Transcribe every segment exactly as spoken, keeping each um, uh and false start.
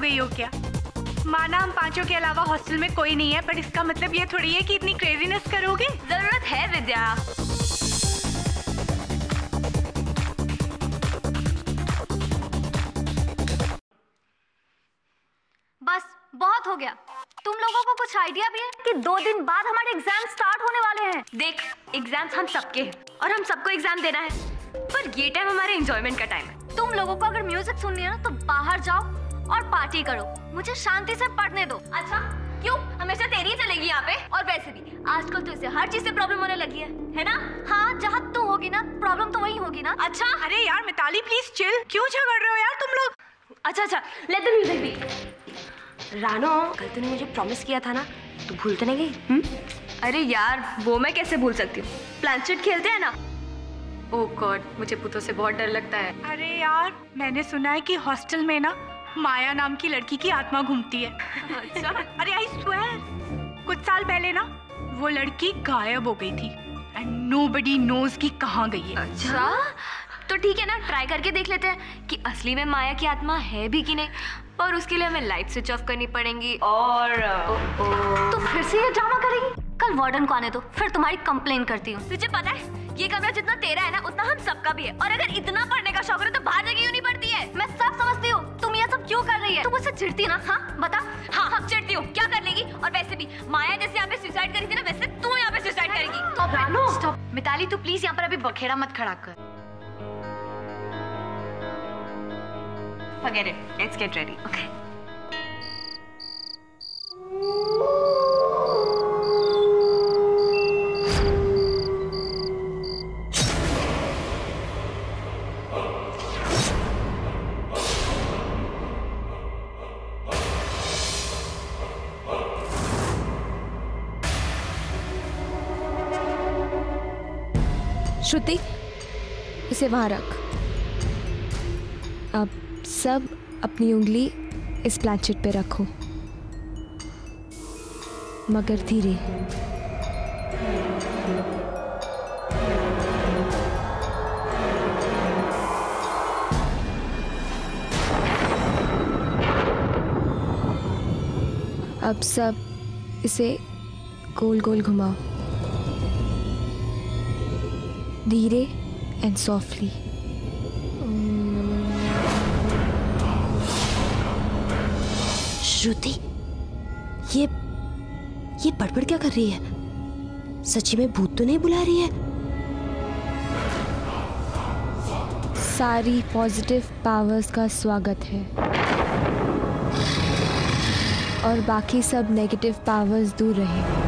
गई हो क्या? माना हम पांचों के अलावा हॉस्टल में कोई नहीं है, पर इसका मतलब ये थोड़ी है कि इतनी क्रेजीनेस करोगे। जरूरत है विद्या। बस बहुत हो गया। तुम लोगों को कुछ आइडिया भी है कि दो दिन बाद हमारे एग्जाम स्टार्ट होने वाले हैं। देख, एग्जाम्स हम सबके हैं और हम सबको एग्जाम देना है, पर ये टाइम हमारे एंजॉयमेंट का टाइम है। तुम लोगों को अगर म्यूजिक सुननी है ना तो बाहर जाओ और पार्टी करो, मुझे शांति से पढ़ने दो। अच्छा क्यों, हमेशा तेरी चलेगी यहाँ पे? और वैसे भी आजकल तो इसे हर चीज से प्रॉब्लम होने लगी है, है ना? हाँ, जहाँ तू होगी ना प्रॉब्लम तो वही होगी ना। अच्छा अरे यार मिताली प्लीज चिल, क्यों झगड़ रहे हो यार तुम लोग? अच्छा अच्छा लेट द म्यूजिक बी। रानो, कल तूने मुझे प्रॉमिस किया था ना, तू भूल तो नहीं गई? हम्म? अरे यार वो मैं कैसे भूल सकती हूँ, प्लानचेट खेलते हैं ना। ओह गॉड, मुझे भूतों से बहुत डर लगता है। अरे यार मैंने सुना है कि हॉस्टल में ना माया नाम की लड़की की आत्मा घूमती है। अच्छा? अरे आई स्वेयर, कुछ साल पहले ना वो लड़की गायब हो गई थी एंड नोबडी नोज कि कहाँ गई है। अच्छा तो ठीक है ना, ट्राई करके देख लेते हैं कि असली में माया की आत्मा है भी कि नहीं, और उसके लिए हमें लाइट स्विच ऑफ करनी पड़ेगी। और तो फिर से ये ड्रामा करेगी? कल वार्डन को आने दो, फिर तुम्हारी कंप्लेन करती हूँ। तुझे पता है ये कमरा जितना तेरा है ना उतना हम सबका भी है, और अगर इतना पढ़ने का शौक है तो बाहर जगह क्यों नहीं पड़ती है? मैं सब समझती हूँ, तुम ये सब क्यों कर रही है? तुम मुझसे चिढ़ती ना? हाँ बता। हाँ हाँ चिढ़ती हूँ, क्या कर लेगी? और वैसे भी माया जैसे यहाँ पे सुसाइड करी थी ना, वैसे तू यहाँ पे सुसाइड करेगी। रानो स्टॉप। मिताली तू प्लीज यहाँ पर अभी बखेड़ा मत खड़ा कर। Forget it. Let's get ready. Okay. श्रुति, इसे वहां रख। अब सब अपनी उंगली इस प्लानचेट पे रखो, मगर धीरे। अब सब इसे गोल गोल घुमाओ, धीरे एंड सॉफ्टली। श्रुति, ये ये बड़बड़ क्या कर रही है? सच्ची में भूत तो नहीं बुला रही है? सारी पॉजिटिव पावर्स का स्वागत है और बाकी सब नेगेटिव पावर्स दूर रहे।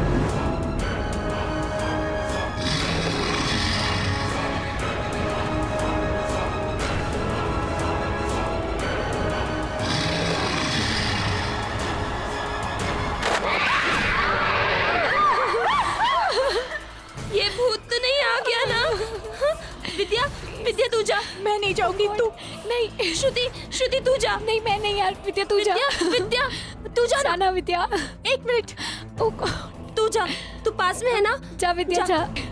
विद्या तू जा। मैं नहीं जाऊंगी। तू नहीं। श्रुति, श्रुति तू जा। नहीं मैं नहीं यार। विद्या तू जा। विद्या तू जा ना। विद्या एक मिनट। ओ तू जा, तू पास में है ना? जा विद्या जा, जा।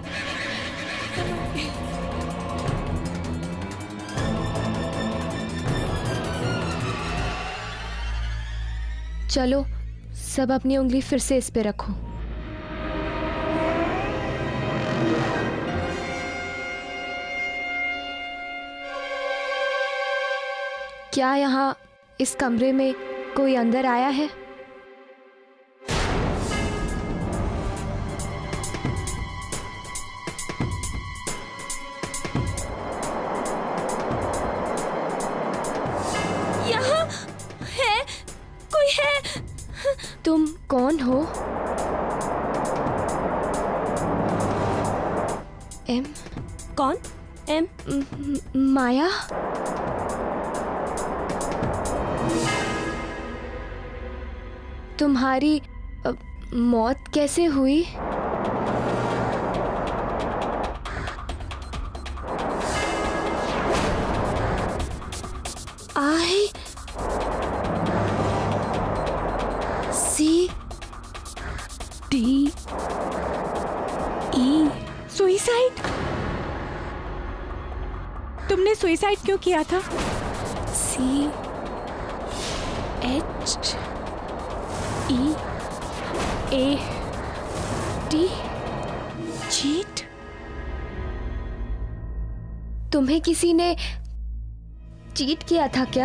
चलो सब अपनी उंगली फिर से इस पे रखो। क्या यहाँ इस कमरे में कोई अंदर आया है? यहाँ है कोई है? तुम कौन हो? एम? कौन? एम? माया? तुम्हारी अ, मौत कैसे हुई? I C D E. Suicide? तुमने सुइसाइड क्यों किया था? C H E A T cheat. तुम्हें किसी ने चीट किया था क्या?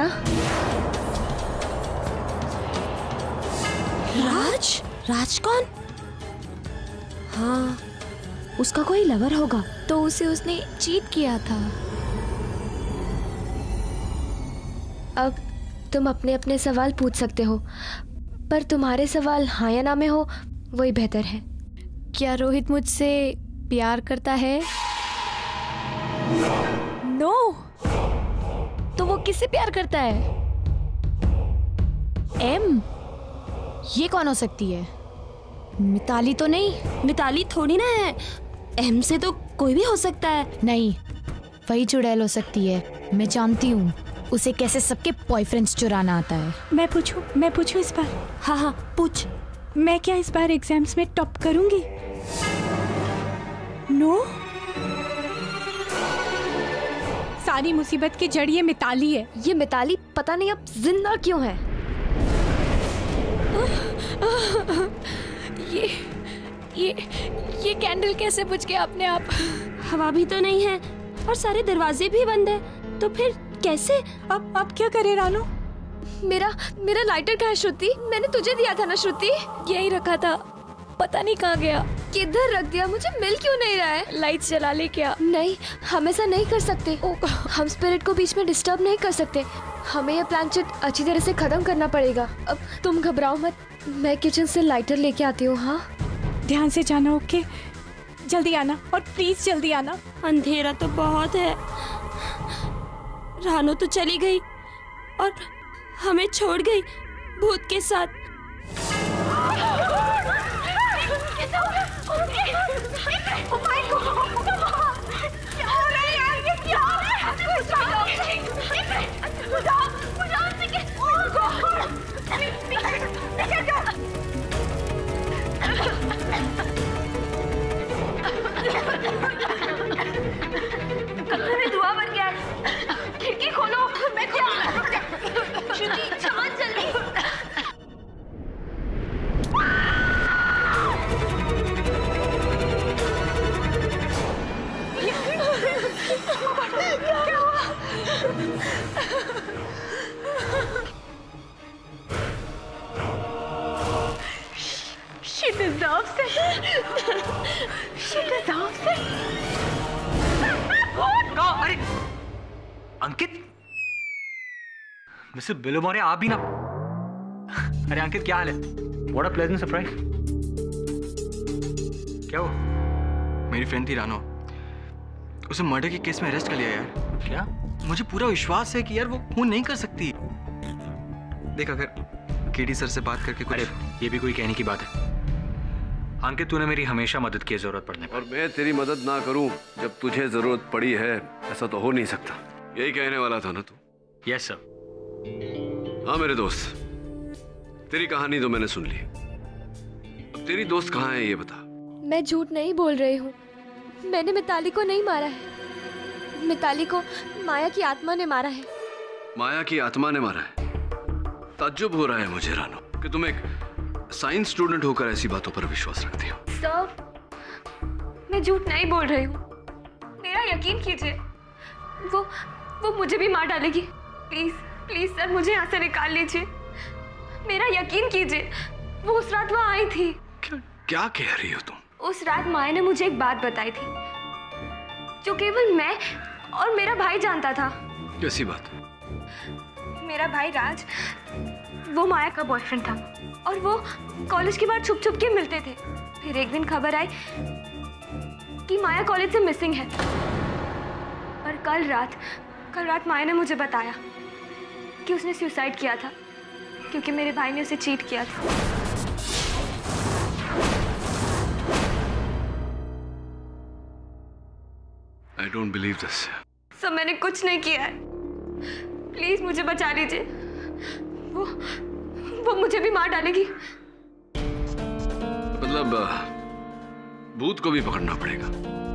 राज? राज कौन? हाँ, उसका कोई लवर होगा। तो उसे उसने चीट किया था। अब तुम अपने अपने सवाल पूछ सकते हो, पर तुम्हारे सवाल हाँ या ना में हो वही बेहतर है। क्या रोहित मुझसे प्यार करता है? नो। तो वो किससे प्यार करता है? एम? ये कौन हो सकती है? मिताली तो नहीं? मिताली थोड़ी ना है, एम से तो कोई भी हो सकता है। नहीं, वही चुड़ैल हो सकती है। मैं जानती हूँ उसे कैसे सबके बॉयफ्रेंड्स चुराना आता है। मैं पूछूं मैं पूछूं इस बार? हाँ हाँ पूछ। मैं क्या इस बार एग्जाम्स में टॉप करूंगी? नो। सारी मुसीबत की जड़ ये मिताली है। ये मिताली पता नहीं अब जिंदा क्यों है। ये ये ये कैंडल कैसे बुझ गया अपने आप? हवा भी तो नहीं है और सारे दरवाजे भी बंद है, तो फिर कैसे? अब अब क्या करे रानो? मेरा मेरा लाइटर कहाँ है श्रुति? मैंने तुझे दिया था ना श्रुति? यही रखा था, पता नहीं कहाँ गया। किधर रख दिया? मुझे मिल क्यों नहीं रहा है? लाइट जला ले क्या? नहीं, हम ऐसा नहीं कर सकते। हम स्पिरिट को बीच में डिस्टर्ब नहीं कर सकते। हमें ये प्लानचेट अच्छी तरह से खत्म करना पड़ेगा। अब तुम घबराओ मत, मैं किचन से लाइटर लेके आती हूँ। हाँ, ध्यान से जाना। ओके, जल्दी आना और प्लीज जल्दी आना। अंधेरा तो बहुत है। रानो तो चली गई और हमें छोड़ गई भूत के साथ। दुआ बन गया। खिड़की खोलो। मैं क्या? श्रुति चांद जल्दी। She deserves it. She deserves it. अरे अंकित, मिस्टर बिलोमोरे आप भी ना। अरे अंकित क्या हाल है? What a pleasant surprise. क्या हुआ? मेरी फ्रेंड थी रानो, उसे मर्डर के केस में अरेस्ट कर लिया यार। क्या? मुझे पूरा विश्वास है कि यार वो खून नहीं कर सकती। देख, अगर केडी सर से बात करके कुछ... अरे ये भी कोई कहने की बात है? अंकित तूने मेरी हमेशा मदद की जरूरत पड़ने पर। और मैं तेरी मदद ना करूं जब तुझे जरूरत पड़ी है, ऐसा तो हो नहीं सकता। यही कहने वाला था ना तू? Yes sir. हाँ मेरे दोस्त, तेरी कहानी तो मैंने सुन ली। अब तेरी दोस्त कहाँ है ये बता। मैं झूठ नहीं बोल रही हूँ। मैंने मिताली को नहीं मारा है। मिताली को माया की आत्मा ने मारा है। माया की आत्मा ने मारा है? ताज्जुब हो रहा है मुझे रानो कि तुम एक साइंस स्टूडेंट होकर ऐसी बातों पर विश्वास रखती हो। सर, मैं झूठ नहीं बोल रही हूँ। मेरा यकीन कीजिए, वो वो मुझे भी मार डालेगी। प्लीज प्लीज सर, मुझे यहाँ से निकाल लीजिए। मेरा यकीन कीजिए, वो उस रात वहाँ आई थी। क्या क्या कह रही हो तुम? उस रात माया ने मुझे एक बात बताई थी जो केवल मैं और मेरा भाई जानता था। कैसी बात? मेरा भाई राज, वो माया का बॉयफ्रेंड था और वो कॉलेज के बाहर छुप छुप के मिलते थे। फिर एक दिन खबर आई कि माया कॉलेज से मिसिंग है। पर कल रात कल रात माया ने मुझे बताया कि उसने सुसाइड किया था क्योंकि मेरे भाई ने उसे चीट किया था। I don't believe this. सब मैंने कुछ नहीं किया है। प्लीज मुझे बचा लीजिए। वो वो मुझे भी मार डालेगी। मतलब भूत को भी पकड़ना पड़ेगा।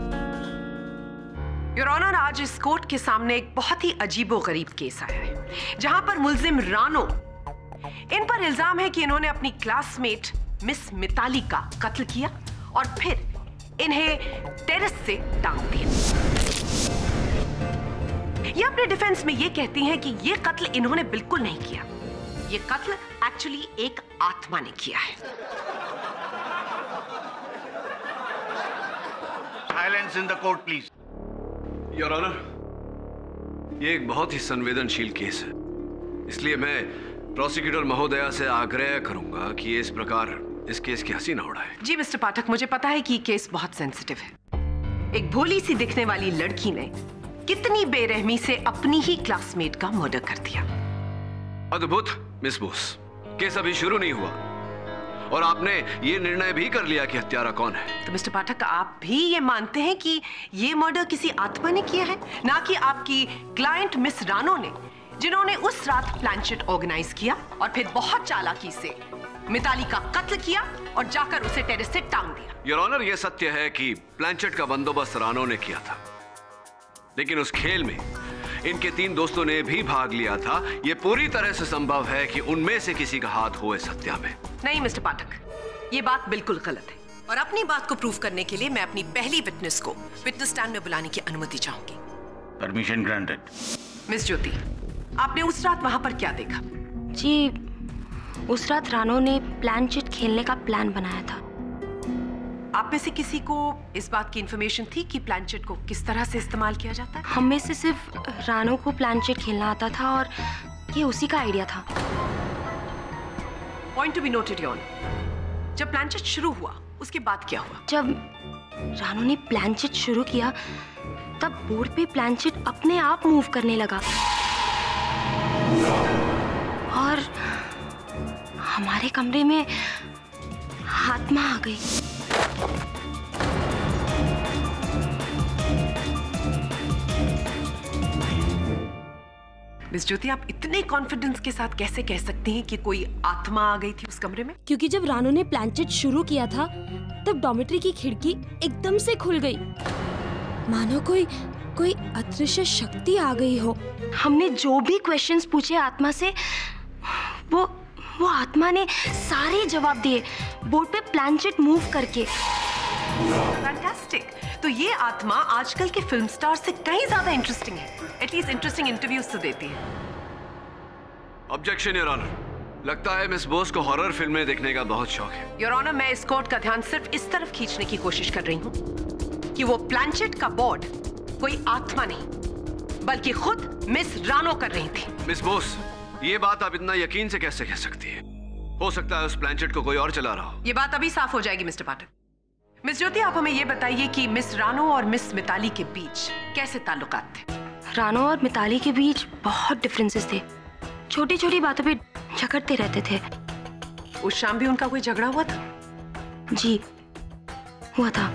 योर ऑनर, आज इस कोर्ट के सामने एक बहुत ही अजीबोगरीब केस आया है जहां पर मुल्जिम रानो इन पर इल्जाम है कि इन्होंने अपनी क्लासमेट मिस मिताली का कत्ल किया और फिर इन्हें टेरेस से टांग दिया। ये अपने डिफेंस में ये कहती हैं कि ये कत्ल इन्होंने बिल्कुल नहीं किया, ये कत्ल एक्चुअली एक आत्मा ने किया है। Silence in the court please. Your honour, ये एक बहुत ही संवेदनशील केस है, इसलिए मैं प्रोसिक्यूटर महोदया से आग्रह करूंगा कि इस प्रकार इस केस की हंसी ना उड़ाए। जी मिस्टर पाठक, मुझे पता है कि केस बहुत सेंसिटिव है। एक भोली सी दिखने वाली लड़की ने कितनी बेरहमी से अपनी ही क्लासमेट का मर्डर कर दिया। अद्भुत मिस बोस, केस अभी शुरू नहीं हुआ और आपने ये निर्णय भी कर लिया कि हत्यारा कौन है। तो मिस्टर पाठक, आप भी ये मानते हैं कि ये मर्डर किसी आत्मा ने किया है, ना कि आपकी क्लाइंट मिस रानो ने, जिन्होंने उस रात प्लानचेट ऑर्गेनाइज किया और फिर बहुत चालाकी से मिताली का कत्ल किया और जाकर उसे टेरेस से टांग दिया। योर ऑनर, यह सत्य है कि प्लानचेट का बंदोबस्त रानो ने किया था, लेकिन उस खेल में इनके तीन दोस्तों ने भी भाग लिया था। यह पूरी तरह से संभव है कि उनमें से किसी का हाथ हो इस हत्या में। नहीं मिस्टर पाठक, ये बात बिल्कुल गलत है और अपनी बात को प्रूव करने के लिए मैं अपनी पहली विटनेस को विटनेस स्टैंड में बुलाने की अनुमति चाहूंगी। Permission granted. मिस ज्योति, आपने उस रात वहां पर क्या देखा? जी, उस रात रानो ने प्लानचेट खेलने का प्लान बनाया था। आप में से किसी को इस बात की इंफॉर्मेशन थी कि प्लानचेट को किस तरह से इस्तेमाल किया जाता है? हम में से सिर्फ रानो को प्लानचेट खेलना आता था और ये उसी का आइडिया था। Point to be noted your honour. जब प्लानचेट शुरू हुआ उसके बाद क्या हुआ? जब रानो ने प्लानचेट शुरू किया तब बोर्ड पे प्लानचेट अपने आप मूव करने लगा और हमारे कमरे में आत्मा आ गई। मिस ज्योति, आप इतने कॉन्फिडेंस के साथ कैसे कह सकती हैं कि कोई आत्मा आ गई थी उस कमरे में? क्योंकि जब रानो ने प्लानचेट शुरू किया था तब डॉर्मेट्री की खिड़की एकदम से खुल गई, मानो कोई कोई अदृश्य शक्ति आ गई हो। हमने जो भी क्वेश्चंस पूछे आत्मा से, वो वो आत्मा ने सारे जवाब दिए बोर्ड पे प्लानचेट मूव करके। फैंटास्टिक। तो ये आत्मा आजकल के फिल्म स्टार से कहीं ज्यादा इंटरेस्टिंग है, एटलीस्ट इंटरेस्टिंग इंटरव्यूज तो देती है। ऑब्जेक्शन योर ऑनर, लगता है मिस बोस को हॉरर फिल्में देखने का बहुत शौक है। योर ऑनर, मैं इस कोर्ट का ध्यान सिर्फ इस तरफ खींचने की कोशिश कर रही हूँ कि वो प्लानचेट का बोर्ड कोई आत्मा नहीं बल्कि खुद मिस रानो कर रही थी। मिस बोस, ये बात आप इतना यकीन से कैसे कह सकती है? हो सकता है उस प्लानचेट को कोई और चला रहा हो। ये बात अभी साफ हो जाएगी मिस्टर पाठक। मिस ज्योति, आप हमें ये बताइए कि मिस रानो और मिस मिताली के बीच कैसे ताल्लुकात थे? रानो और मिताली के बीच बहुत डिफरेंसेस थे, छोटी छोटी बातों पे झगड़ते रहते थे। उस शाम भी उनका कोई झगड़ा हुआ था? जी, हुआ था।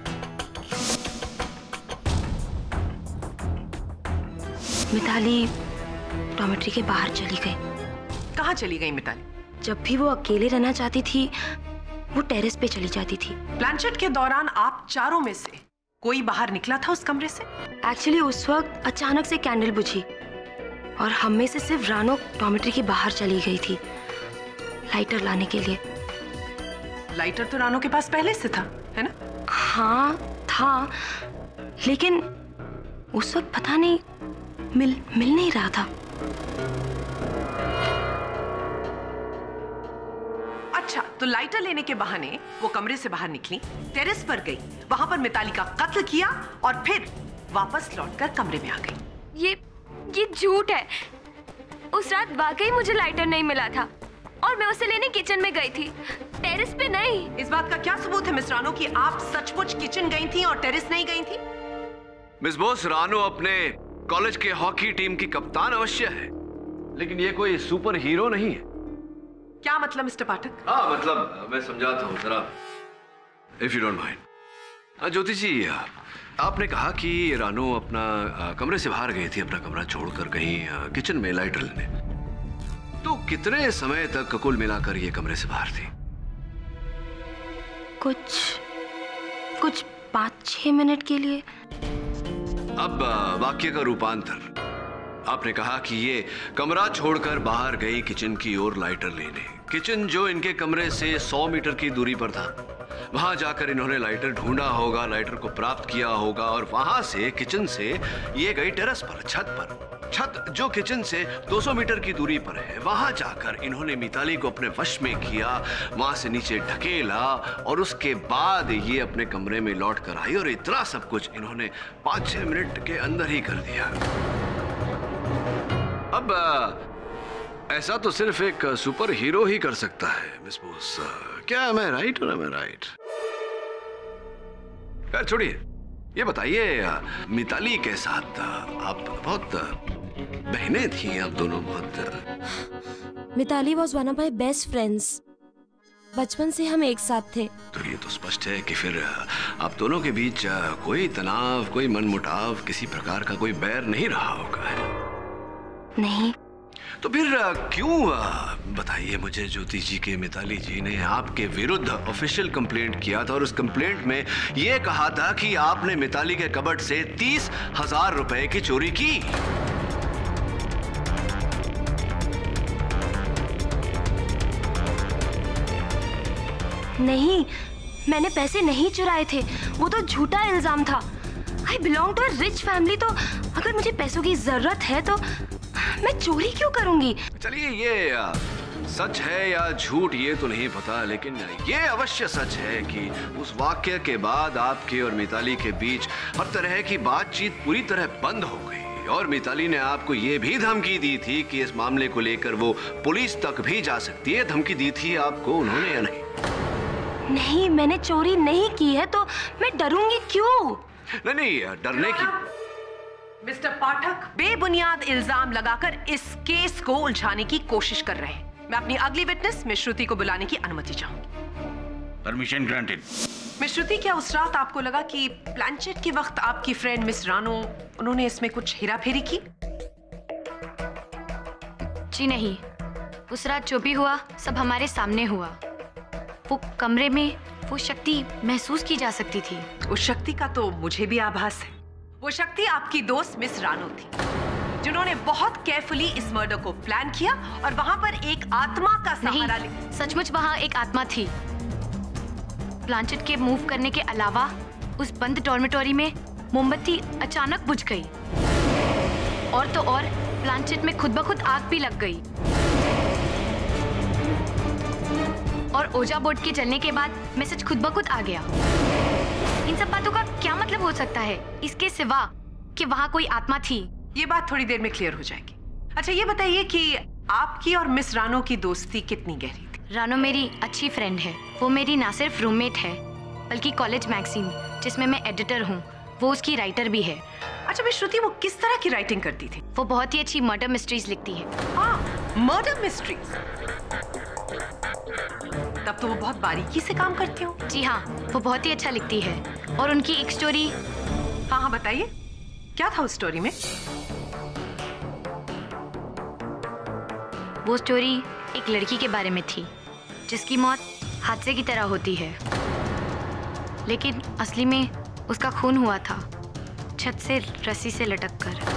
मिताली डॉर्मेट्री के बाहर चली गई। कहाँ चली गई मिताली? जब भी वो अकेले रहना चाहती थी वो टेरेस पे चली जाती थी। प्लानचेट के दौरान आप चारों में से कोई बाहर निकला था उस कमरे से? एक्चुअली उस वक्त अचानक से कैंडल बुझी और हम में से सिर्फ रानो डॉर्मेट्री के बाहर चली गई थी लाइटर लाने के लिए। लाइटर तो रानो के पास पहले से था, है ना? हाँ था, लेकिन उस वक्त पता नहीं मिल मिल नहीं रहा था। अच्छा, तो लाइटर लेने के बहाने वो कमरे से बाहर निकली, टेरेस पर गई, वहां पर मिताली का कत्ल किया और फिर वापस लौटकर कमरे में आ गई। ये ये झूठ है। उस रात वाकई मुझे लाइटर नहीं मिला था और मैं उसे लेने किचन में गई थी, टेरेस पे नहीं। इस बात का क्या सबूत है मिस रानो कि आप सचमुच किचन गई थी और टेरेस नहीं गई थी? मिस बोस, रानो अपने कॉलेज के हॉकी टीम की कप्तान अवश्य है, लेकिन ये कोई सुपर हीरो नहीं है। क्या मतलब मिस्टर पाठक? हाँ, मतलब मैं समझाता हूँ जरा, if you don't mind. Jyoti ji, आपने कहा कि रानो अपना आ, कमरे से बाहर गई थी, अपना कमरा छोड़कर कहीं आ, किचन में लाइटर लेने। तो कितने समय तक कुल मिलाकर ये कमरे से बाहर थी? कुछ कुछ पाँच छह मिनट के लिए। अब आ, वाक्य का रूपांतर आपने कहा कि ये कमरा छोड़कर बाहर गई किचन की ओर लाइटर लेने। किचन जो इनके कमरे से सौ मीटर की दूरी पर था, वहां जाकर इन्होंने लाइटर ढूंढा होगा, लाइटर को प्राप्त किया होगा और वहां से किचन से ये गई टेरेस पर, छत पर। छत जो किचन से दो सौ मीटर की दूरी पर है, वहां जाकर इन्होंने मिताली को अपने वश में किया, वहां से नीचे ढकेला और उसके बाद ये अपने कमरे में लौट कर आई और इतना सब कुछ इन्होंने पाँच छह मिनट के अंदर ही कर दिया। अब ऐसा तो सिर्फ एक सुपर हीरो ही कर सकता है मिस बोस। क्या मैं राइट और मैं राइट? खैर छोड़िए, ये बताइए मिताली के साथ आप बहुत बहनें थी, आप दोनों बहुत। Mitali was one of my best friends. बचपन से हम एक साथ थे। तो ये तो स्पष्ट है कि फिर आप दोनों के बीच कोई तनाव, कोई मनमुटाव, किसी प्रकार का कोई बैर नहीं रहा होगा, है? नहीं। तो फिर क्यों, बताइए मुझे, ज्योति जी के मिताली जी ने आपके विरुद्ध ऑफिशियल कंप्लेंट किया था और उस कंप्लेंट में यह कहा था कि आपने मिताली के कबर्ड से तीस हजार रुपए की चोरी की। नहीं, मैंने पैसे नहीं चुराए थे, वो तो झूठा इल्जाम था। I belong to a rich family, तो अगर मुझे पैसों की जरूरत है तो मैं चोरी क्यों करूंगी? चलिए, ये सच है या झूठ ये तो नहीं पता, लेकिन ये अवश्य सच है कि उस वाक्य के बाद आपके और मिताली के बीच हर तरह की बातचीत पूरी तरह बंद हो गई और मिताली ने आपको ये भी धमकी दी थी कि इस मामले को लेकर वो पुलिस तक भी जा सकती है। धमकी दी थी आपको उन्होंने या नहीं? नहीं, मैंने चोरी नहीं की है, तो मैं डरूंगी क्यों? नहीं नहीं, डरने की। मिस्टर पाठक बेबुनियाद इल्जाम लगाकर इस केस को उलझाने की कोशिश कर रहे हैं। मैं अपनी अगली विटनेस मिस श्रुति को बुलाने की अनुमति चाहूंगी। Permission granted. मिस श्रुति, क्या उस रात आपको लगा कि प्लानचेट के वक्त आपकी फ्रेंड मिस रानो, उन्होंने इसमें कुछ हेराफेरी की? जी नहीं, उस रात जो भी हुआ सब हमारे सामने हुआ। वो कमरे में वो शक्ति महसूस की जा सकती थी। उस शक्ति का तो मुझे भी आभास है। वो शक्ति आपकी दोस्त मिस रानो थी, जिन्होंने बहुत केयरफुली इस मर्डर को प्लान किया और वहां पर एक आत्मा का सहारा ले। सचमुच वहां एक आत्मा थी। प्लानचेट के मूव करने के अलावा उस बंद डॉर्मेटोरी में मोमबत्ती अचानक बुझ गई और तो और प्लानचेट में खुद ब खुद आग भी लग गई और ओजा बोर्ड के जलने के बाद मैसेज खुद ब खुद आ गया। इन सब बातों का क्या मतलब हो सकता है, इसके सिवा कि वहाँ कोई आत्मा थी? ये बात थोड़ी देर में क्लियर हो जाएगी। अच्छा, ये बताइए कि आपकी और मिस रानो की दोस्ती कितनी गहरी थी? रानो मेरी अच्छी फ्रेंड है। वो मेरी ना सिर्फ रूममेट है बल्कि कॉलेज मैगजीन जिसमें मैं एडिटर हूँ, वो उसकी राइटर भी है। अच्छा मिस श्रुति, वो किस तरह की राइटिंग करती थी? वो बहुत ही अच्छी मर्डर मिस्ट्रीज लिखती है। हाँ, मर्डर मिस्ट्रीज। तब तो वो बहुत बारीकी से काम करती हो। जी हाँ, वो बहुत ही अच्छा लिखती है और उनकी एक स्टोरी। हाँ हाँ बताइए, क्या था उस स्टोरी में? वो स्टोरी एक लड़की के बारे में थी जिसकी मौत हादसे की तरह होती है, लेकिन असली में उसका खून हुआ था छत से रस्सी से लटक कर।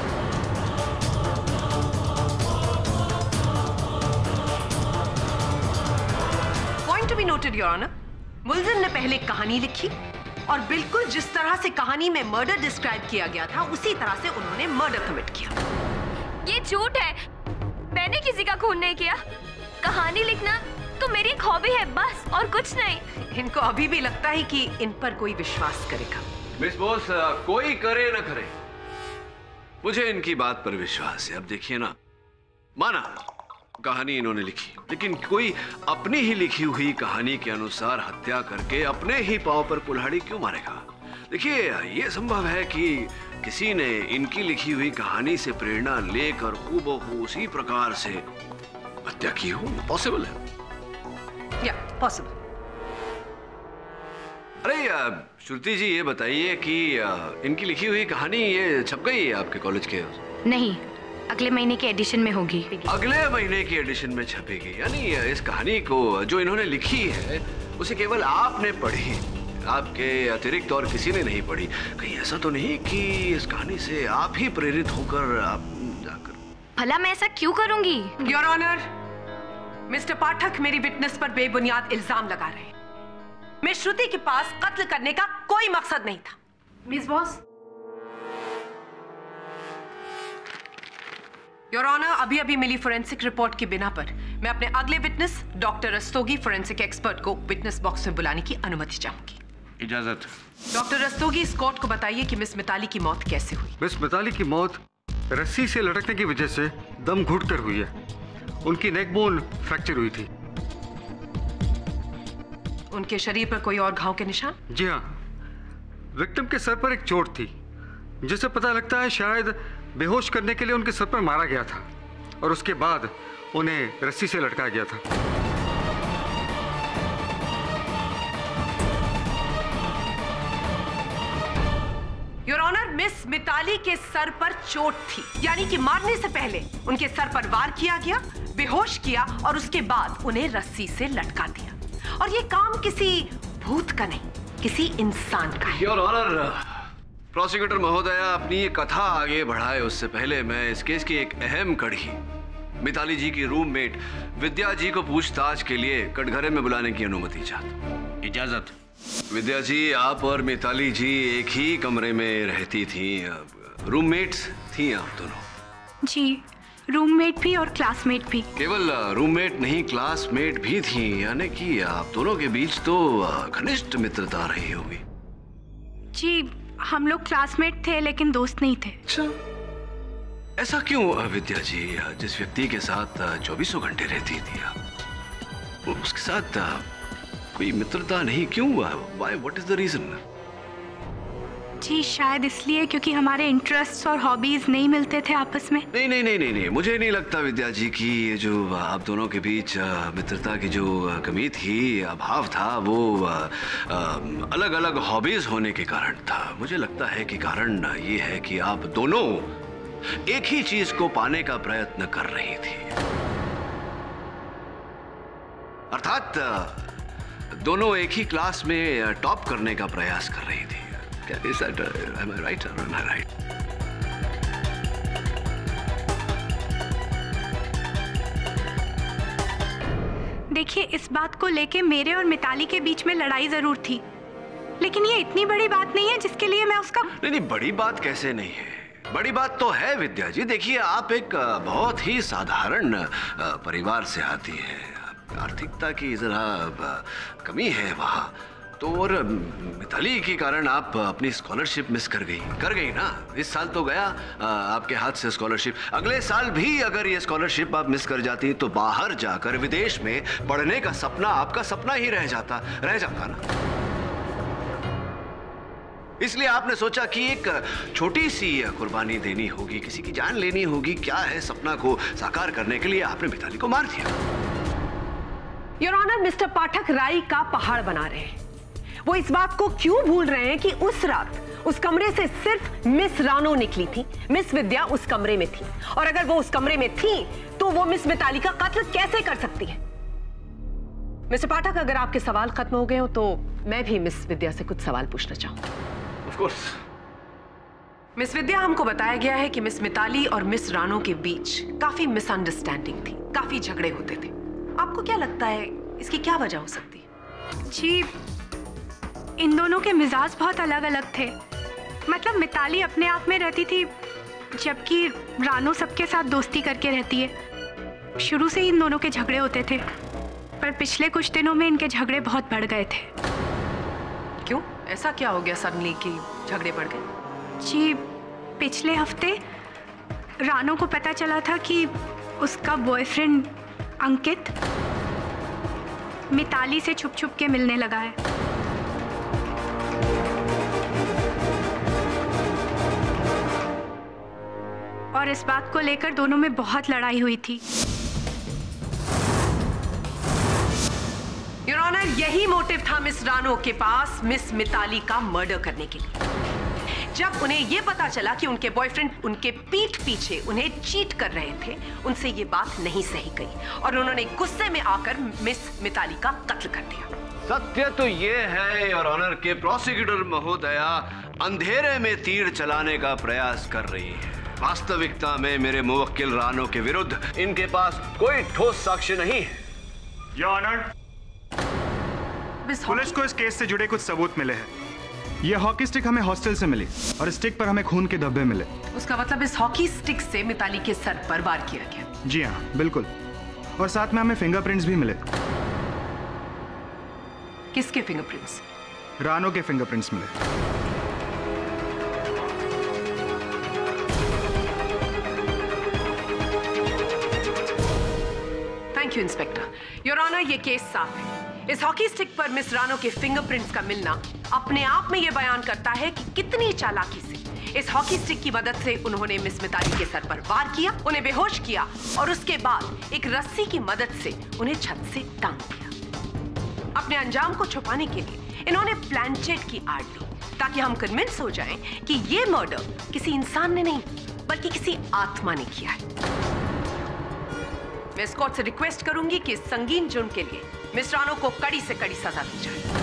Point to be noted your honour, मुल्जिम ने पहले कहानी लिखी और बिल्कुल जिस तरह से कहानी में मर्डर डिस्क्राइब किया गया था उसी तरह से उन्होंने मर्डर कमिट किया। ये झूठ है, मैंने किसी का खून नहीं किया। कहानी लिखना तो मेरी एक हॉबी है बस, और कुछ नहीं। इनको अभी भी लगता है कि इन पर कोई विश्वास करेगा। मिस बोस, कोई करे ना करे, मुझे इनकी बात पर विश्वास है। अब देखिए ना, माना कहानी इन्होंने लिखी, लेकिन कोई अपनी ही लिखी हुई कहानी के अनुसार हत्या करके अपने ही पांव पर कुल्हाड़ी क्यों मारेगा? देखिए, ये संभव है कि किसी ने इनकी लिखी हुई कहानी से प्रेरणा लेकर हूबहू उसी प्रकार से हत्या की हो। पॉसिबल है या पॉसिबल। अरे श्रुति जी, ये बताइए कि इनकी लिखी हुई कहानी ये छप गई है आपके कॉलेज के? नहीं, अगले महीने के एडिशन में होगी। अगले महीने की एडिशन में छपेगी? यानी इस कहानी को जो इन्होंने लिखी है उसे केवल आपने पढ़ी, आपके अतिरिक्त और किसी ने नहीं पढ़ी? कहीं ऐसा तो नहीं कि इस कहानी से आप ही प्रेरित होकर आप जाकर? भला मैं ऐसा क्यों करूंगी? योर ऑनर, मिस्टर पाठक मेरी विटनेस पर बेबुनियाद इल्जाम लगा रहे हैं। मिस श्रुति के पास कत्ल करने का कोई मकसद नहीं था। मिस बॉस, योर ऑनर, अभी अभी मिली फोरेंसिक रिपोर्ट की बिना पर मैं अपने अगले witness doctor Rastogi, forensic expert को विटनेस बॉक्स में बुलाने की अनुमति चाहूंगी। इजाजत। डॉक्टर रस्तोगी, इस कोर्ट को बताइए कि मिस मिताली की मौत कैसे हुई? मिस मिताली की मौत रस्सी से लटकने की वजह से दम घुटकर हुई है। उनकी नेकबोन फ्रैक्चर हुई थी। उनके शरीर पर कोई और घाव के निशान? जी हाँ, विक्टिम के सर पर एक चोट थी जिससे पता लगता है शायद बेहोश करने के लिए उनके सर पर मारा गया था और उसके बाद उन्हें रस्सी से लटकाया गया था। योर ऑनर, मिस मिताली के सर पर चोट थी, यानी कि मारने से पहले उनके सर पर वार किया गया, बेहोश किया और उसके बाद उन्हें रस्सी से लटका दिया। और ये काम किसी भूत का नहीं, किसी इंसान का है। योर ऑनर, प्रोसिक्यूटर महोदया अपनी ये कथा आगे बढ़ाए उससे पहले मैं इस केस की एक अहम कड़ी मिताली जी की रूममेट विद्या जी को पूछताछ के लिए कटघरे में बुलाने की अनुमति चाहता हूं। इजाजत। विद्या जी, आप और मिताली जी एक ही कमरे में रहती थी, रूममेट्स थी आप दोनों? जी, रूममेट भी और क्लासमेट भी। केवल रूममेट नहीं, क्लासमेट भी थी, यानी कि आप दोनों के बीच तो घनिष्ठ मित्रता रही होगी। जी, हम लोग क्लासमेट थे लेकिन दोस्त नहीं थे। अच्छा, ऐसा क्यों विद्या जी? जिस व्यक्ति के साथ चौबीसों घंटे रहती थी आप, उसके साथ कोई मित्रता नहीं क्यों हुआ? Why? What is the reason? जी, शायद इसलिए क्योंकि हमारे इंटरेस्ट्स और हॉबीज नहीं मिलते थे आपस में। नहीं नहीं नहीं नहीं नहीं मुझे नहीं लगता विद्या जी कि ये जो आप दोनों के बीच मित्रता की जो कमी थी, अभाव था, वो अलग अलग हॉबीज होने के कारण था। मुझे लगता है कि कारण ये है कि आप दोनों एक ही चीज को पाने का प्रयत्न कर रही थी, अर्थात दोनों एक ही क्लास में टॉप करने का प्रयास कर रही थी। Is that, uh, am I right or am I right? देखिए, इस बात को लेके मेरे और मिताली के बीच में लड़ाई जरूर थी, लेकिन ये इतनी बड़ी बात नहीं है जिसके लिए मैं उसका। नहीं नहीं, बड़ी बात कैसे नहीं है? बड़ी बात तो है विद्या जी। देखिए, आप एक बहुत ही साधारण परिवार से आती है, आर्थिकता की जरा कमी है वहाँ तो, और मिताली के कारण आप अपनी स्कॉलरशिप मिस कर गई कर गई ना। इस साल तो गया आपके हाथ से स्कॉलरशिप, अगले साल भी अगर ये स्कॉलरशिप आप मिस कर जाती तो बाहर जाकर विदेश में पढ़ने का सपना आपका सपना ही रह जाता रह जाता ना। इसलिए आपने सोचा कि एक छोटी सी कुर्बानी देनी होगी, किसी की जान लेनी होगी, क्या है, सपना को साकार करने के लिए आपने मिताली को मार दिया। योर ऑनर, मिस्टर पाठक राई का पहाड़ बना रहे हैं। वो इस बात को क्यों भूल रहे हैं कि उस रात उस कमरे से सिर्फ मिस रानो निकली थी, मिस विद्या उस कमरे में थी, और अगर वो उस कमरे में थी तो वो मिस मिताली का कत्ल कैसे कर सकती है? मिस्टर पाठक, अगर आपके सवाल खत्म हो गए हो तो मैं भी मिस विद्या से कुछ सवाल पूछना चाहूंगा। Of course. मिस विद्या, हमको बताया गया है कि मिस मिताली और मिस रानो के बीच काफी मिसअंडरस्टैंडिंग थी, काफी झगड़े होते थे। आपको क्या लगता है इसकी क्या वजह हो सकती है? जी, इन दोनों के मिजाज बहुत अलग अलग थे। मतलब मिताली अपने आप में रहती थी, जबकि रानो सबके साथ दोस्ती करके रहती है। शुरू से ही इन दोनों के झगड़े होते थे, पर पिछले कुछ दिनों में इनके झगड़े बहुत बढ़ गए थे। क्यों? ऐसा क्या हो गया सडनली कि झगड़े बढ़ गए? जी, पिछले हफ्ते रानो को पता चला था कि उसका बॉयफ्रेंड अंकित मिताली से छुप छुप के मिलने लगा है। और इस बात को लेकर दोनों में बहुत लड़ाई हुई थी। योर ऑनर, यही मोटिव था मिस रानो के पास मिस मिताली का मर्डर करने के लिए। जब उन्हें यह पता चला कि उनके बॉयफ्रेंड उनके पीठ पीछे उन्हें चीट कर रहे थे, उनसे ये बात नहीं सही गई और उन्होंने गुस्से में आकर मिस मिताली का कत्ल कर दिया। सत्य तो ये है योर ऑनर के प्रोसिक्यूटर महोदया अंधेरे में तीर चलाने का प्रयास कर रही है। वास्तविकता में मेरे मुवक्किल रानो के विरुद्ध इनके पास कोई ठोस साक्ष्य नहीं है। योर ऑनर, पुलिस को इस केस से जुड़े कुछ सबूत मिले हैं। ये हॉकी स्टिक हमें हॉस्टल से मिली और स्टिक पर हमें खून के धब्बे मिले। उसका मतलब इस हॉकी स्टिक से मिताली के सर पर वार किया गया। जी हाँ, बिल्कुल। और साथ में हमें फिंगरप्रिंट्स भी मिले। किसके फिंगरप्रिंट्स? रानो के फिंगरप्रिंट्स मिले। Thank you inspector. Your honour, ये केस साफ है। इस हॉकी स्टिक पर मिस रानो के फिंगरप्रिंट्स का मिलना अपने आप में यह बयान करता है कि कितनी चालाकी से इस हॉकी स्टिक की मदद से उन्होंने मिस मिताली के सर पर वार किया, उन्हें बेहोश किया और उसके बाद एक रस्सी की मदद से उन्हें छत से टांग दिया। अपने अंजाम को छुपाने के लिए इन्होंने प्लानचेट की आड़ ली ताकि हम कन्विंस हो जाएं कि यह मर्डर किसी इंसान ने नहीं बल्कि किसी आत्मा ने किया है। मैं इस कोर्ट से रिक्वेस्ट करूंगी कि इस संगीन जुर्म के लिए मिस रानो को कड़ी से कड़ी सजा दी जाए।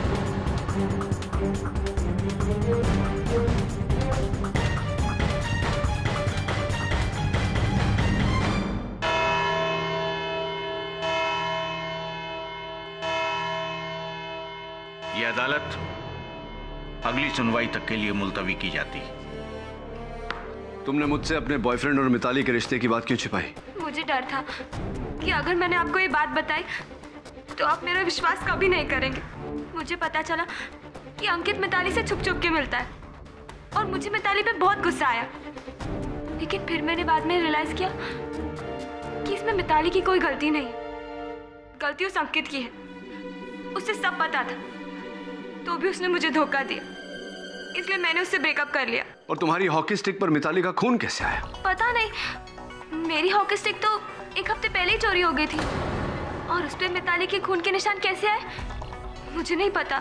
ये अदालत अगली सुनवाई तक के लिए मुलतवी की जाती है। तुमने मुझसे अपने बॉयफ्रेंड और मिताली के रिश्ते की बात क्यों छिपाई? मुझे डर था कि अगर मैंने आपको ये बात बताई तो आप मेरा विश्वास कभी नहीं करेंगे। मुझे पता चला कि अंकित मिताली से छुप छुप के मिलता है और मुझे मिताली पे बहुत गुस्सा आया। लेकिन फिर मैंने बाद में रियलाइज किया कि इसमें मिताली की कोई गलती नहीं है, गलती उस अंकित की है। उसे सब पता था तो भी उसने मुझे धोखा दिया, इसलिए मैंने उससे ब्रेकअप कर लिया। और तुम्हारी हॉकी स्टिक पर मिताली का खून कैसे आया? पता नहीं, मेरी हॉकी स्टिक तो एक हफ्ते पहले ही चोरी हो गई थी और उस पे मिताली के खून के निशान कैसे आए मुझे नहीं पता।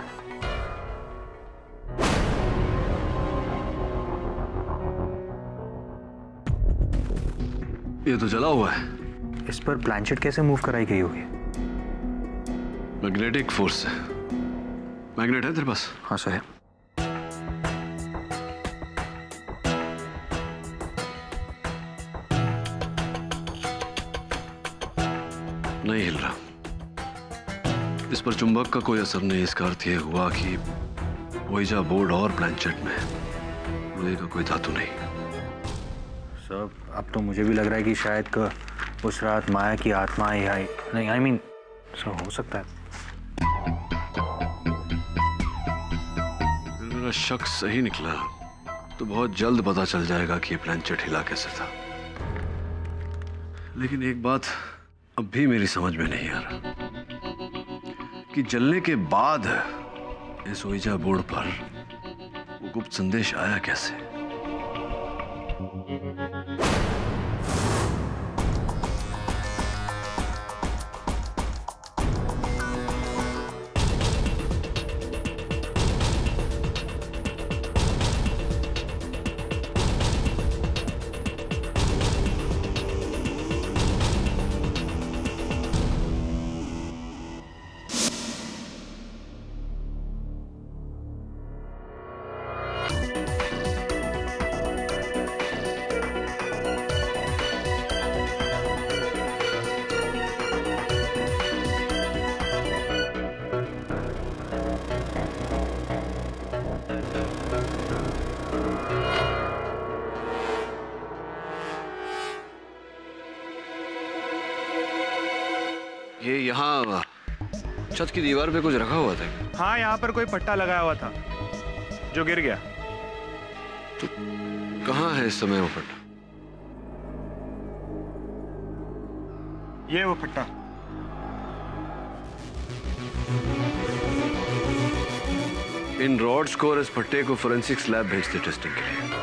ये तो जला हुआ है। इस पर प्लानचेट कैसे मूव कराई गई होगी? मैग्नेटिक फोर्स से। मैग्नेट है तेरे पास? हाँ सर। नहीं हिल रहा। इस पर चुंबक का कोई असर नहीं। इसका अर्थ यह हुआ कि वोइजा बोर्ड और प्लानचेट में लोहे का कोई धातु नहीं। सर, अब तो मुझे भी लग रहा है कि शायद का उस रात माया की आत्मा ही आई। नहीं, आई मीन सर, हो सकता है। मेरा शक सही निकला तो बहुत जल्द पता चल जाएगा कि ये प्लानचेट हिला कैसे था। लेकिन एक बात अब भी मेरी समझ में नहीं आ रहा कि जलने के बाद इस ओइजा बोर्ड पर वो गुप्त संदेश आया कैसे। ये यहाँ छत की दीवार पे कुछ रखा हुआ था? हाँ, यहाँ पर कोई पट्टा लगाया हुआ था जो गिर गया। तो कहाँ है इस समय वो पट्टा? ये वो पट्टा। इन रॉड्स को और इस पट्टे को फोरेंसिक्स लैब भेजते टेस्टिंग के लिए।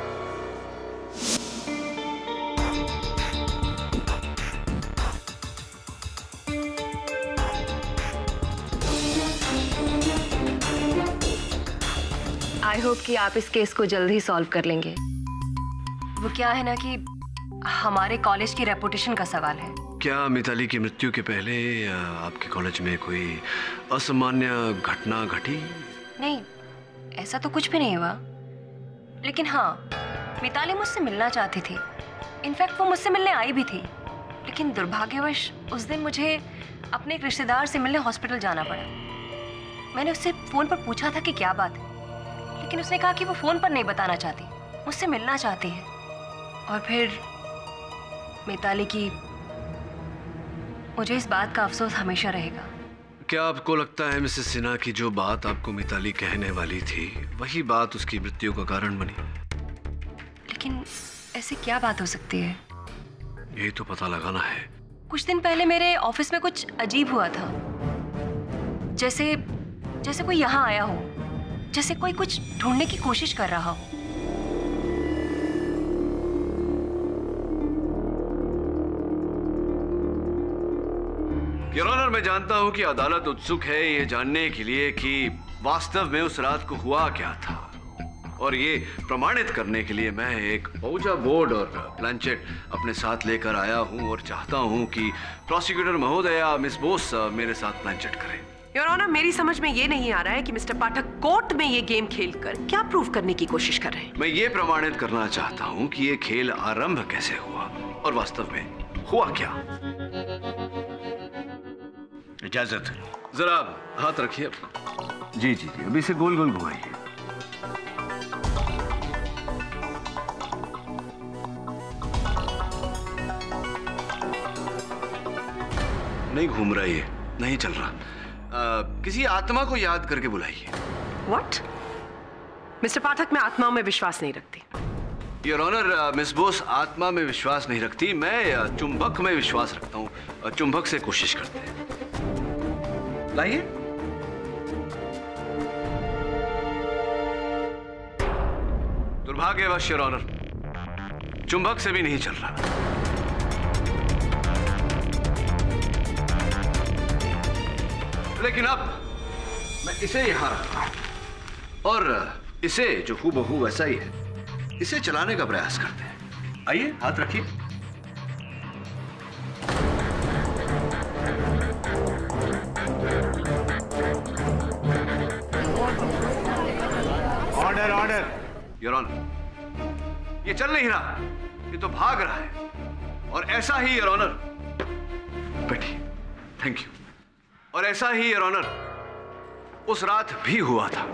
आई होप कि आप इस केस को जल्द ही सॉल्व कर लेंगे। वो क्या है ना कि हमारे कॉलेज की रेपुटेशन का सवाल है। क्या मिताली की मृत्यु के पहले आपके कॉलेज में कोई असामान्य घटना घटी? नहीं, ऐसा तो कुछ भी नहीं हुआ। लेकिन हाँ, मिताली मुझसे मिलना चाहती थी। इनफैक्ट वो मुझसे मिलने आई भी थी, लेकिन दुर्भाग्यवश उस दिन मुझे अपने एक रिश्तेदार से मिलने हॉस्पिटल जाना पड़ा। मैंने उससे फ़ोन पर पूछा था कि क्या बात है, लेकिन उसने कहा कि वो फ़ोन पर नहीं बताना चाहती, मुझसे मिलना चाहती है। और फिर मिताली की, मुझे इस बात का अफसोस हमेशा रहेगा। क्या आपको लगता है मिसेस सिन्हा की जो बात आपको मिताली कहने वाली थी वही बात उसकी मृत्यु का कारण बनी? लेकिन ऐसी क्या बात हो सकती है? यही तो पता लगाना है। कुछ दिन पहले मेरे ऑफिस में कुछ अजीब हुआ था, जैसे जैसे कोई यहाँ आया हो, जैसे कोई कुछ ढूंढने की कोशिश कर रहा हो। योर ऑनर, मैं जानता हूं कि अदालत उत्सुक है ये जानने के लिए कि वास्तव में उस रात को हुआ क्या था, और ये प्रमाणित करने के लिए मैं एक ओजा बोर्ड और प्लानचेट अपने साथ लेकर आया हूं और चाहता हूं कि प्रोसिक्यूटर महोदया मिस बोस मेरे साथ प्लानचेट करें। योर ऑनर, मेरी समझ में ये नहीं आ रहा है कि मिस्टर पाठक कोर्ट में ये गेम खेलकर क्या प्रूव करने की कोशिश कर रहे हैं। मैं ये प्रमाणित करना चाहता हूं कि ये खेल आरंभ कैसे हुआ और वास्तव में हुआ क्या। इजाजत। जरा हाथ रखिए अपना। जी जी जी, अभी से गोल गोल घुमाइए। नहीं घूम रहा, ये नहीं चल रहा। आ, किसी आत्मा को याद करके बुलाइए। What? मिस्टर पाठक, मैं आत्माओं में विश्वास नहीं रखती। योर ऑनर, मिस बोस आत्मा में विश्वास नहीं रखती, मैं चुंबक में विश्वास रखता हूँ। चुंबक से कोशिश करते हैं। लाइए। दुर्भाग्यवश योर ऑनर, चुंबक से भी नहीं चल रहा। लेकिन अब मैं इसे यहां रखता हूं और इसे जो हूबहू वैसा ही है, इसे चलाने का प्रयास करते हैं। आइए, हाथ रखिए। Order order. योर ऑनर, ये चल नहीं रहा, ये तो भाग रहा है। और ऐसा ही योर ऑनर, बैठिए। Thank you. और ऐसा ही योर ऑनर उस रात भी हुआ था।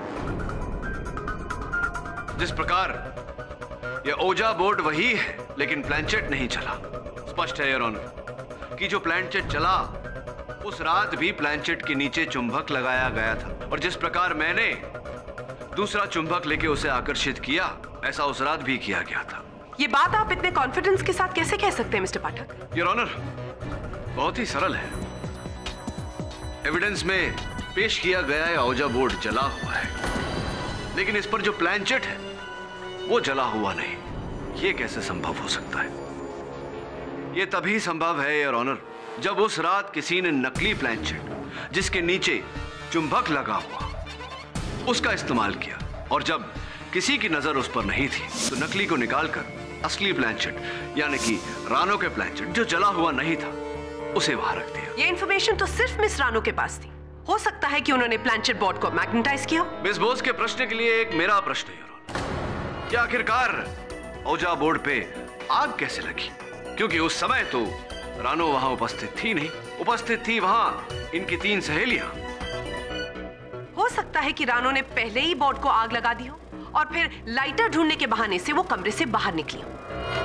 जिस प्रकार यह ओजा बोर्ड वही है, लेकिन प्लानचेट नहीं चला। स्पष्ट है योर ऑनर कि जो प्लानचेट चला उस रात भी प्लानचेट के नीचे चुंबक लगाया गया था, और जिस प्रकार मैंने दूसरा चुंबक लेके उसे आकर्षित किया, ऐसा उस रात भी किया गया था। ये बात आप इतने कॉन्फिडेंस के साथ कैसे कह सकते हैं मिस्टर पाठक? योर ऑनर, बहुत ही सरल है। एविडेंस में पेश किया गया है ओजा बोर्ड जला हुआ है, लेकिन इस पर जो प्लानचेट है वो जला हुआ नहीं। ये कैसे संभव हो सकता है? ये तभी संभव है योर ऑनर जब उस रात किसी ने नकली प्लानचेट जिसके नीचे चुंबक लगा हुआ उसका इस्तेमाल किया, और जब किसी की नजर उस पर नहीं थी तो नकली को निकालकर असली प्लानचेट यानी कि रानो के प्लानचेट जो जला हुआ नहीं था उसे वहां रख दिया। ये इन्फॉर्मेशन तो सिर्फ मिस रानो के पास थी। हो सकता है कि उन्होंने प्लानचेट बोर्ड को मैग्नेटाइज किया। मिस बोस के प्रश्न के लिए एक मेरा प्रश्न है, क्या आखिरकार ओजा बोर्ड पे आग कैसे लगी? क्योंकि उस समय तो रानो वहां उपस्थित थी नहीं, उपस्थित थी वहां इनकी तीन सहेलियां। हो सकता है कि रानो ने पहले ही बोर्ड को आग लगा दी हो और फिर लाइटर ढूंढने के बहाने से वो कमरे से बाहर निकली हो।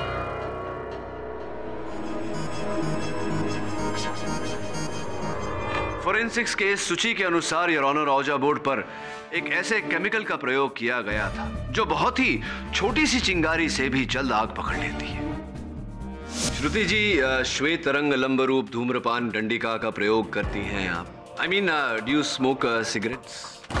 फोरेंसिक्स केस सूची के अनुसार योर ऑनर ओजा बोर्ड पर एक ऐसे केमिकल का प्रयोग किया गया था जो बहुत ही छोटी सी चिंगारी से भी जल्द आग पकड़ लेती है। श्रुति जी, श्वेत रंग लंब रूप धूम्रपान डंडिका का प्रयोग करती हैं आप? I mean, do you smoke cigarettes?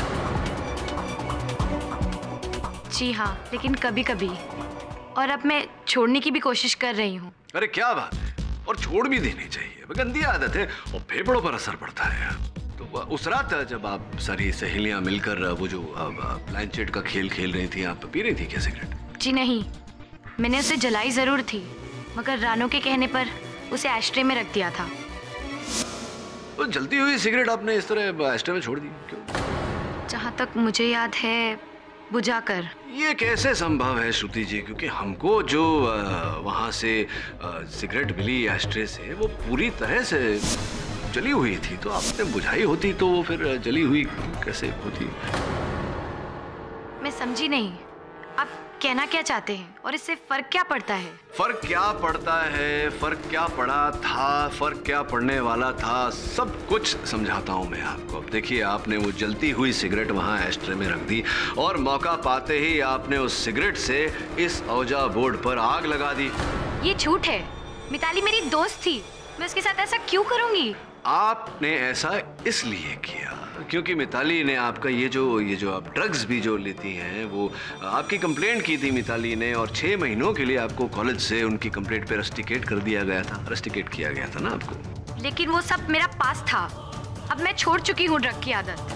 जी हाँ, लेकिन कभी कभी, और अब मैं छोड़ने की भी कोशिश कर रही हूँ। अरे क्या बात है, और छोड़ भी देनी चाहिए। गंदी आदत है और फेफड़ों पर असर पड़ता है। तो उस रात जब आप सारी सहेलियां मिलकर वो जो प्लानचेट का खेल खेल रही थी, आप पी रही थी क्या सिगरेट? जी नहीं, मैंने उसे जलाई जरूर थी, मगर रानो के कहने पर उसे एस्ट्रे में रख दिया था। तो जलती हुई सिगरेट आपने इस तरह एस्ट्रे में छोड़ दी क्यों? जहाँ तक मुझे याद है बुझाकर। ये कैसे संभव है श्रुति जी? क्योंकि हमको जो वहाँ से आ, सिगरेट मिली एस्ट्रे से, वो पूरी तरह से जली हुई थी। तो आपने बुझाई होती तो वो फिर जली हुई कैसे होती? मैं समझी नहीं, आप कहना क्या चाहते हैं और इससे फर्क क्या पड़ता है? फर्क क्या पड़ता है, फर्क क्या पड़ा था, फर्क क्या पड़ने वाला था, सब कुछ समझाता हूँ मैं आपको। अब देखिए, आपने वो जलती हुई सिगरेट वहाँ एस्ट्रे में रख दी और मौका पाते ही आपने उस सिगरेट से इस औजा बोर्ड पर आग लगा दी। ये झूठ है। मिताली मेरी दोस्त थी, मैं उसके साथ ऐसा क्यों करूँगी? आपने ऐसा इसलिए किया क्योंकि मिताली ने आपका ये जो ये जो आप ड्रग्स भी जो लेती हैं, वो आपकी कंप्लेंट की थी मिताली ने, और छह महीनों के लिए आपको कॉलेज से उनकी कंप्लेंट पे रस्टिकेट कर दिया गया था, रस्टिकेट किया गया था ना आपको। लेकिन वो सब मेरा पास था, अब मैं छोड़ चुकी हूँ ड्रग की आदत।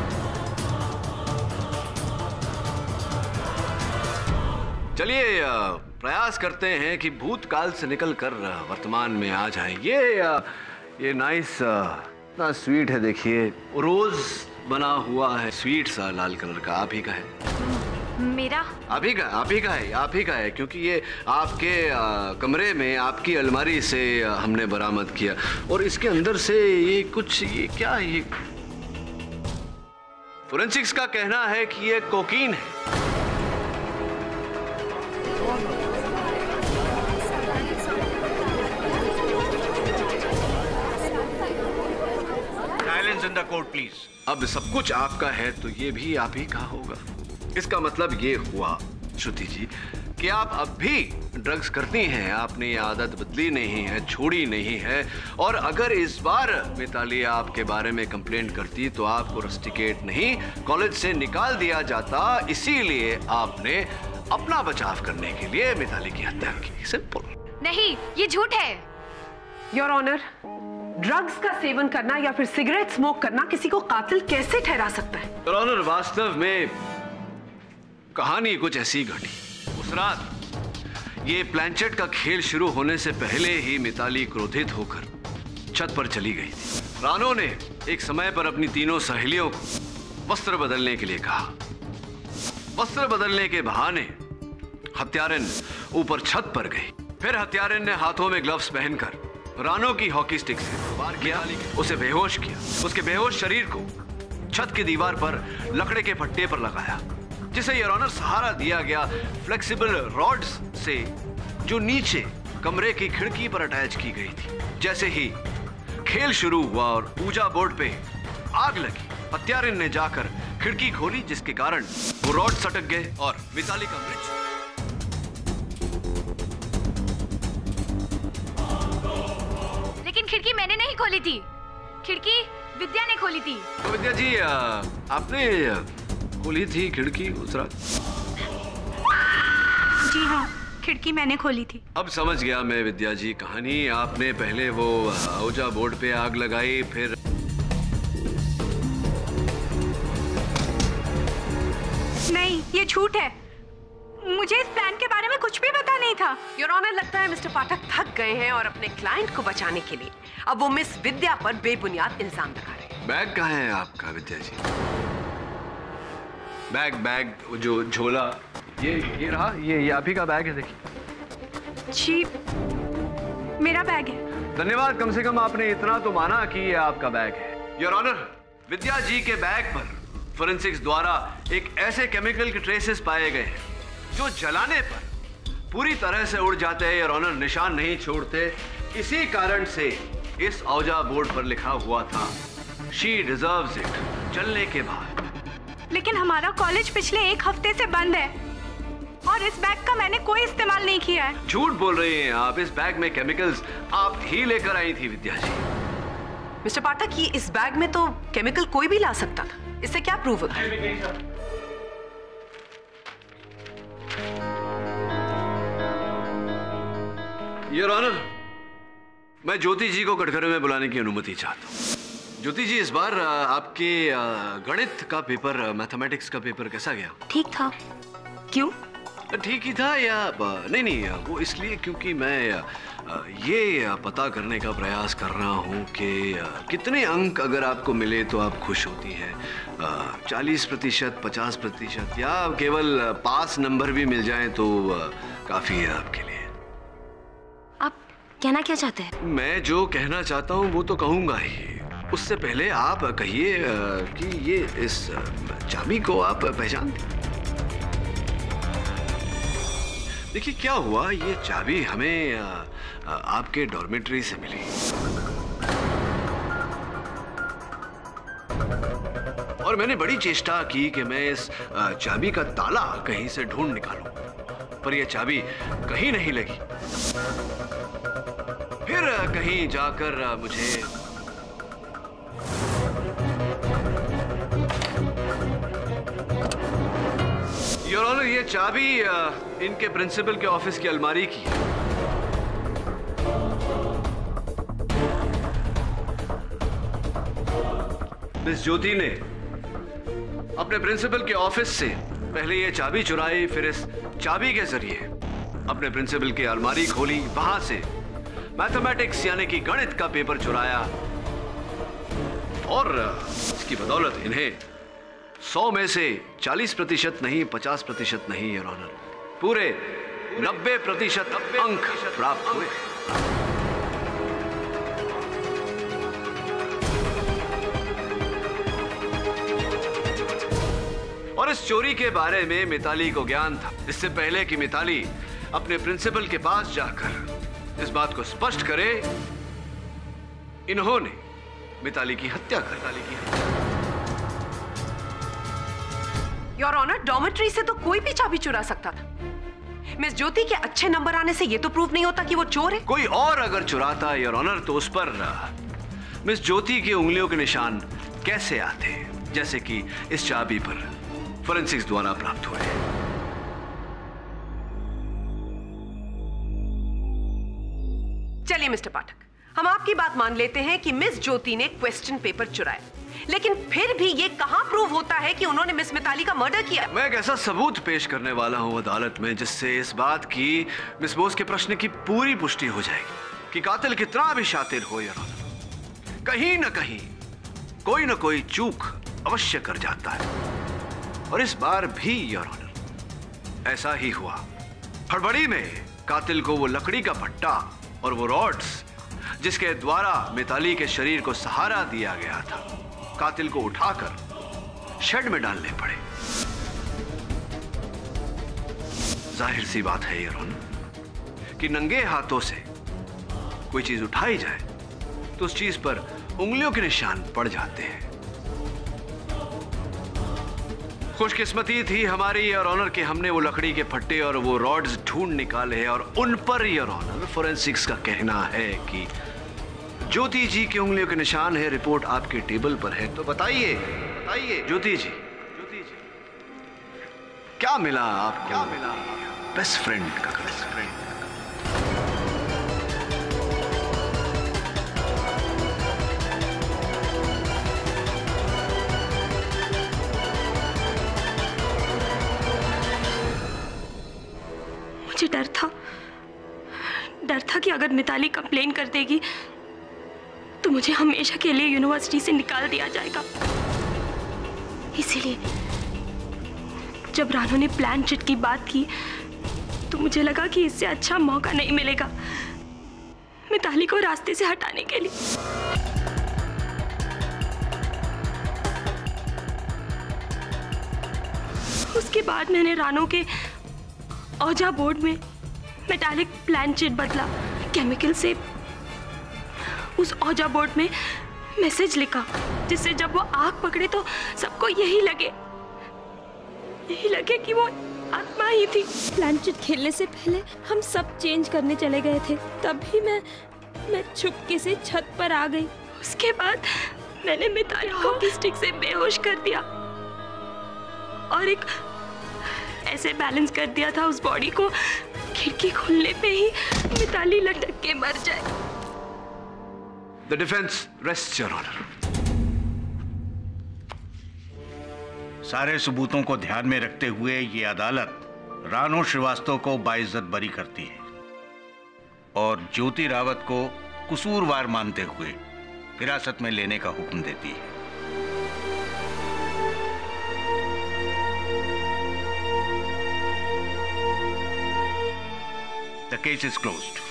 चलिए प्रयास करते हैं कि भूतकाल से निकलकर वर्तमान में आ जाएं। ये ये नाइस इतना स्वीट है, देखिए रोज बना हुआ है, स्वीट सा लाल कलर का, आप ही का है? मेरा? आप ही का, आप ही का है, आप ही का है, क्योंकि ये आपके आ, कमरे में आपकी अलमारी से आ, हमने बरामद किया। और इसके अंदर से ये कुछ, ये क्या है? ये फोरेंसिक्स का कहना है कि ये कोकीन है। In the court, please. अब सब कुछ आपका है तो ये भी आप ही का होगा। इसका मतलब ये हुआ श्रुति जी कि आप अब भी ड्रग्स करती हैं, आपने ये आदत बदली नहीं है, छोड़ी नहीं है। और अगर इस बार मिताली आपके बारे में कंप्लेंट करती तो आपको रस्टिकेट नहीं, कॉलेज से निकाल दिया जाता। इसीलिए आपने अपना बचाव करने के लिए मिताली की हत्या की। सिंपल। नहीं, ये झूठ है। योर ऑनर, ड्रग्स का सेवन करना या फिर सिगरेट स्मोक करना किसी को कातिल कैसे ठहरा सकता है? योर ऑनर, वास्तव में कहानी कुछ ऐसी घटी। उस रात ये प्लानचेट का खेल शुरू होने से पहले ही मिताली क्रोधित होकर छत पर चली गई थी। रानो ने एक समय पर अपनी तीनों सहेलियों को वस्त्र बदलने के लिए कहा। वस्त्र बदलने के बहाने हत्यारन ऊपर छत पर गई। फिर हत्यारन ने हाथों में ग्लव्स पहनकर रानो की हॉकी स्टिक से वार किया, उसे बेहोश किया। उसके बेहोश शरीर को छत की दीवार पर लकड़े के फट्टे पर लगाया, जिसे योर ऑनर सहारा दिया गया फ्लेक्सिबल रॉड्स से, जो नीचे कमरे की खिड़की पर अटैच की गई थी। जैसे ही खेल शुरू हुआ और पूजा बोर्ड पे आग लगी, हत्यारन ने जाकर खिड़की खोली, जिसके कारण वो रॉड सटक गए और मिताली का मृत्यु। लेकिन खिड़की मैंने नहीं खोली थी, खिड़की विद्या ने खोली थी। तो विद्या जी, आपने खोली थी खिड़की उस रात? जी हाँ, खिड़की मैंने खोली थी। अब समझ गया मैं विद्या जी कहानी। आपने पहले वो औजा बोर्ड पे आग लगाई, फिर नहीं, ये झूठ है। मुझे इस प्लान के बारे में कुछ भी पता नहीं था। योर ऑनर, लगता है मिस्टर पाठक थक गए हैं और अपने क्लाइंट को बचाने के लिए अब वो मिस विद्या पर बेबुनियाद इल्जाम लगा रहे हैं। बैग कहाँ है आपका विद्या जी? बैग बैग जो झोला, ये ये रहा, ये ये आप ही का बैग है, देखिए। जी, मेरा बैग है। धन्यवाद, कम से कम आपने इतना तो माना कि ये आपका बैग है। योर ऑनर, विद्या जी के बैग पर फोरेंसिक्स द्वारा एक ऐसे केमिकल के ट्रेसेस पाए गए हैं जो जलाने पर पूरी तरह से उड़ जाते हैं। योर ऑनर, निशान नहीं छोड़ते। इसी कारण से इस औजा बोर्ड पर लिखा हुआ था, शी डिजर्व्स इट, जलने के बाद। लेकिन हमारा कॉलेज पिछले एक हफ्ते से बंद है और इस बैग का मैंने कोई इस्तेमाल नहीं किया है। झूठ बोल रही हैं आप। इस बैग में केमिकल्स आप ही लेकर आई थी विद्या जी। मिस्टर पाठक, ये इस बैग में तो केमिकल कोई भी ला सकता था, इससे क्या प्रूव होता है? योर ऑनर, मैं ज्योति जी को कटघरे में बुलाने की अनुमति चाहता हूँ। ज्योति जी, इस बार आपके गणित का पेपर, मैथमेटिक्स का पेपर कैसा गया? ठीक था। क्यों? ठीक ही था या नहीं? नहीं, वो इसलिए क्योंकि मैं ये पता करने का प्रयास कर रहा हूँ कि कितने अंक अगर आपको मिले तो आप खुश होती हैं। चालीस प्रतिशत, पचास प्रतिशत या केवल पास नंबर भी मिल जाए तो काफ़ी है आपके लिए। आप कहना क्या चाहते हैं? मैं जो कहना चाहता हूँ वो तो कहूँगा ही। उससे पहले आप कहिए कि ये इस चाबी को आप पहचानते? देखिए क्या हुआ, ये चाबी हमें आपके डॉर्मेट्री से मिली और मैंने बड़ी चेष्टा की कि मैं इस चाबी का ताला कहीं से ढूंढ निकालूं, पर यह चाबी कहीं नहीं लगी। फिर कहीं जाकर मुझे योर ऑनर, ये चाबी इनके प्रिंसिपल के ऑफिस की अलमारी की है। मिस ज्योति ने अपने प्रिंसिपल के ऑफिस से पहले ये चाबी चुराई, फिर इस चाबी के जरिए अपने प्रिंसिपल की अलमारी खोली, वहां से मैथमेटिक्स यानी कि गणित का पेपर चुराया और इसकी बदौलत इन्हें सौ में से चालीस प्रतिशत नहीं, पचास प्रतिशत नहीं योर ऑनर, पूरे नब्बे प्रतिशत अंक प्राप्त हुए। और इस चोरी के बारे में मिताली को ज्ञान था, इससे पहले कि मिताली अपने प्रिंसिपल के पास जाकर इस बात को स्पष्ट करे, इन्होंने मिताली की हत्या कर डाली की। योर ऑनर, डॉर्मेट्री से तो कोई भी चाबी चुरा सकता था। मिस ज्योति के अच्छे नंबर आने से ये तो प्रूव नहीं होता कि वो चोर है। कोई और अगर चुराता योर ऑनर तो उस पर मिस ज्योति की उंगलियों के निशान कैसे आते, जैसे कि इस चाबी पर फोरेंसिक्स द्वारा प्राप्त हुए। चलिए मिस्टर पाठक, हम आपकी बात मान लेते हैं कि मिस ज्योति ने क्वेश्चन पेपर चुराया, लेकिन फिर भी ये कहां प्रूव होता है कि उन्होंने मिस मिताली का मर्डर किया? मैं एक ऐसा सबूत पेश करने वाला हूं अदालत में जिससे इस बात की मिस बोस के प्रश्न की पूरी पुष्टि हो जाएगी कि कातिल कितना भी शातिर हो या कहीं ना कहीं कोई ना कोई चूक अवश्य कर जाता है। और इस बार भी योर ऑनर ऐसा ही हुआ। हड़बड़ी में कातिल को वो लकड़ी का भट्टा और वो रॉड्स जिसके द्वारा मिताली के शरीर को सहारा दिया गया था, कातिल को उठाकर शेड में डालने पड़े। जाहिर सी बात है योर ऑनर कि नंगे हाथों से कोई चीज उठाई जाए तो उस चीज पर उंगलियों के निशान पड़ जाते हैं। खुशकिस्मती थी हमारी योर ऑनर कि हमने वो लकड़ी के फट्टे और वो रॉड्स ढूंढ निकाले और उन पर योर ऑनर फोरेंसिक्स का कहना है कि ज्योति जी की उंगलियों के निशान है। रिपोर्ट आपके टेबल पर है, तो बताइए बताइए ज्योति जी, ज्योति जी क्या मिला आपको? क्या मिला बेस्ट फ्रेंड का? बेस्ट फ्रेंड मुझे डर था डर था कि अगर मिताली कंप्लेन कर देगी तो मुझे हमेशा के लिए यूनिवर्सिटी से निकाल दिया जाएगा। इसीलिए जब रानू ने प्लान चिट की बात की तो मुझे लगा कि इससे अच्छा मौका नहीं मिलेगा मिताली को रास्ते से हटाने के लिए। उसके बाद मैंने रानू के औजा बोर्ड में मेटालिक प्लान चिट बदला, केमिकल से उस औजा बोर्ड में मैसेज लिखा जिससे जब वो आग पकड़े तो सबको यही लगे यही लगे कि वो आत्मा ही थी। प्लान चिट खेलने से पहले हम सब चेंज करने चले गए थे, तभी मैं मैं चुपके से छत पर आ गई। उसके बाद मैंने मिताली को हॉकी स्टिक से बेहोश कर दिया और एक ऐसे बैलेंस कर दिया था उस बॉडी को खिड़की खुलने पे ही मिताली लटक के मर जाए। The defense rests your honor. सारे सबूतों को ध्यान में रखते हुए ये अदालत रानू श्रीवास्तव को बाइज्जत बरी करती है और ज्योति रावत को कसूरवार मानते हुए हिरासत में लेने का हुक्म देती है। The case is closed.